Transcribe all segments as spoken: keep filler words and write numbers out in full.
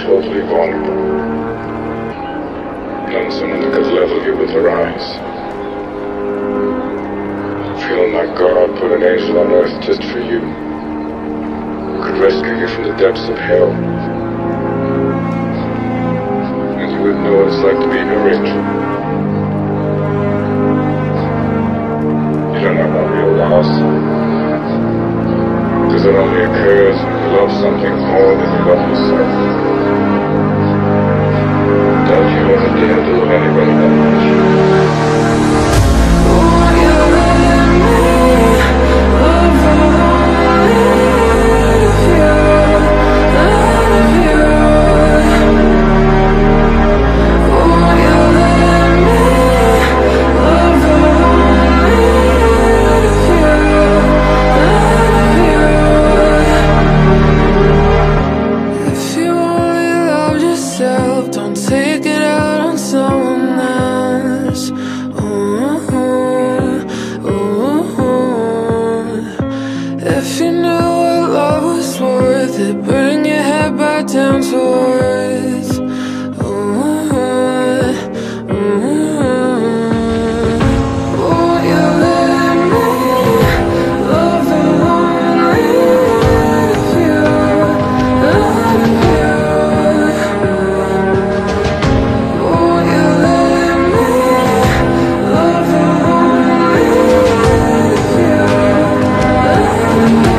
totally vulnerable. Knowing someone that could level you with their eyes. Feeling like God put an angel on earth just for you. Who could rescue you from the depths of hell. And you would know what it's like to be her angel. You don't know about real loss. Because it only occurs when you love something more than you love yourself. Don't you ever dare to love anybody that much. Down to earth. Ooh, ooh, won't you let me love and live you, love you? Won't you let me love and live you, love you?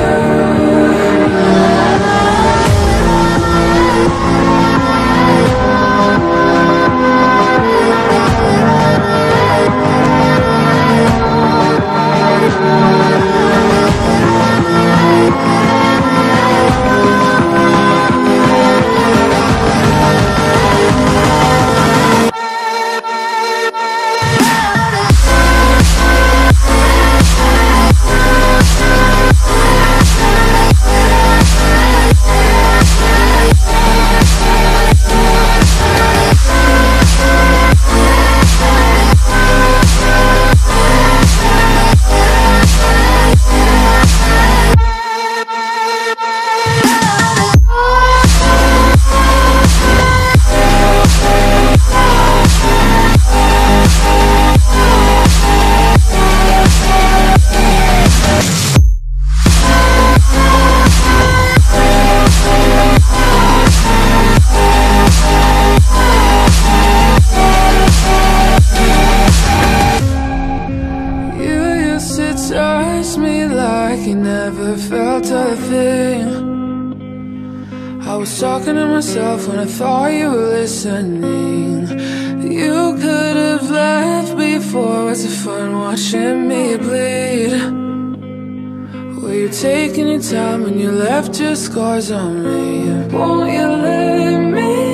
Touch me like you never felt a thing. I was talking to myself when I thought you were listening. You could have left before. Was it fun watching me bleed? Were you taking your time when you left your scars on me? Won't you let me